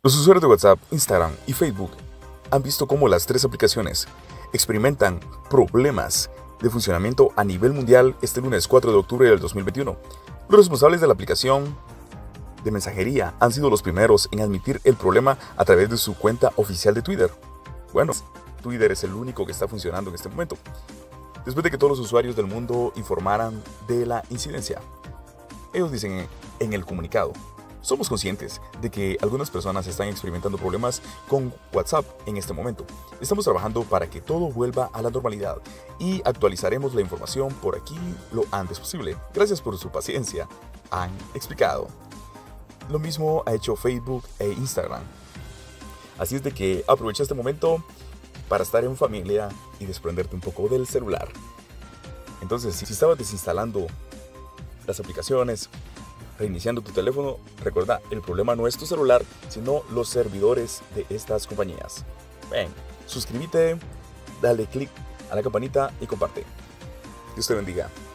Los usuarios de WhatsApp, Instagram y Facebook han visto cómo las tres aplicaciones experimentan problemas de funcionamiento a nivel mundial este lunes 4 de octubre del 2021. Los responsables de la aplicación de mensajería han sido los primeros en admitir el problema a través de su cuenta oficial de Twitter. Bueno, Twitter es el único que está funcionando en este momento, después de que todos los usuarios del mundo informaran de la incidencia. Ellos dicen en el comunicado: somos conscientes de que algunas personas están experimentando problemas con WhatsApp en este momento. Estamos trabajando para que todo vuelva a la normalidad y actualizaremos la información por aquí lo antes posible. Gracias por su paciencia, han explicado. Lo mismo ha hecho Facebook e Instagram. Así es de que aprovecha este momento para estar en familia y desprenderte un poco del celular. Entonces, si estabas desinstalando las aplicaciones, reiniciando tu teléfono, recuerda, el problema no es tu celular, sino los servidores de estas compañías. Ven, suscríbete, dale click a la campanita y comparte. Dios te bendiga.